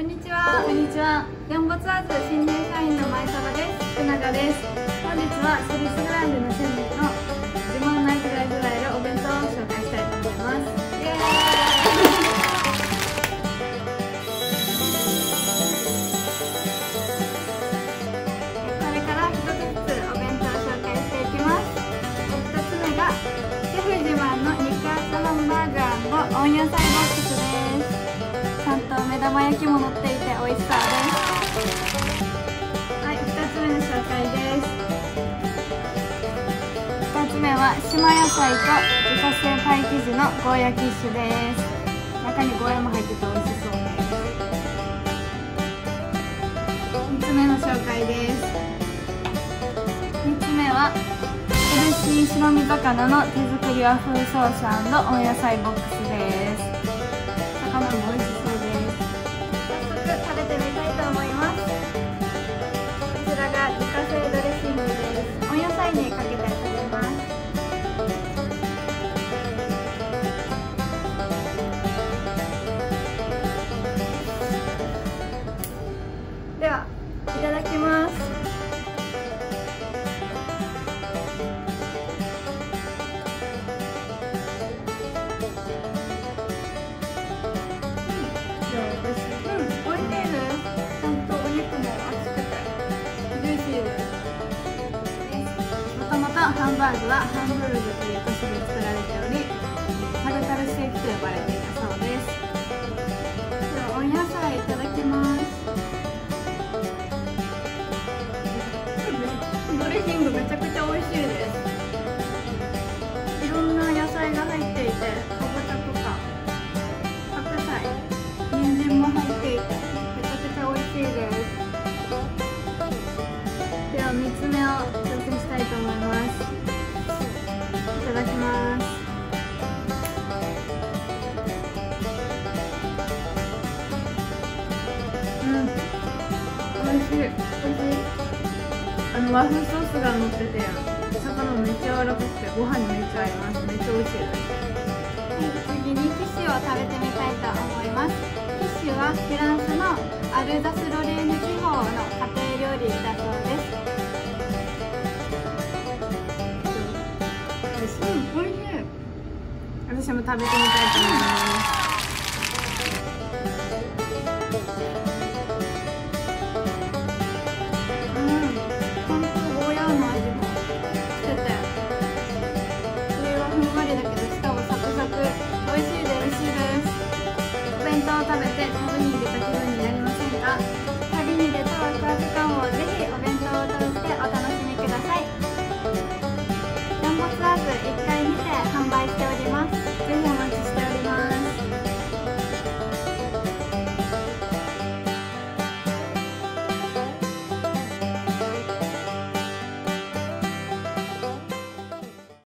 んにちは。 こんにちは。 ヤンボツアーズ新入社員の前澤です。 福永です。 本日はセリスグランドの専務の自慢ナイスガイズライルお弁当を紹介したいと思います。イエーイ。これから一つずつお弁当を紹介していきます。一つ目がシェフ自慢の肉厚ハンバーガー温野菜ボックスです。ちゃんと目玉焼きも乗っていて美味しそうです。はい、2つ目の紹介です。2つ目は島野菜と自家製パイ生地のゴーヤキッシュです。中にゴーヤも入ってて美味しそうです。3つ目の紹介です。3つ目はヘルシー白身魚の手作り和風ソース温野菜ボックスです。魚も美味しそうです。早速食べてみたいと思います。こちらが自家製ドレッシングです。温野菜にかけて食べます。では、いただきます。ハンバーグはハンブルグという都市で作られており、タルタルステーキと呼ばれていたそうです。では、温野菜いただきます。ドレッシングめちゃくちゃ美味しいです。いろんな野菜が入っていて、かぼちゃとか白菜、人参も入っていて、めちゃくちゃ美味しいです。では、3つ目を挑戦したいと思います。いただきます。美味しい。美味しい。和風ソースが乗ってて、魚もめっちゃ柔らかくて、ご飯にめっちゃ合います。めっちゃ美味しいです。次にキッシュを食べてみたいと思います。キッシュはフランスのアルザスロレーヌ地方の家庭料理だそうです。美味しい。私も食べてみたいと思います。本当ゴーヤーの味もしてて、上はふんわりだけど下はサクサク。美味しいです。お弁当を食べて食べに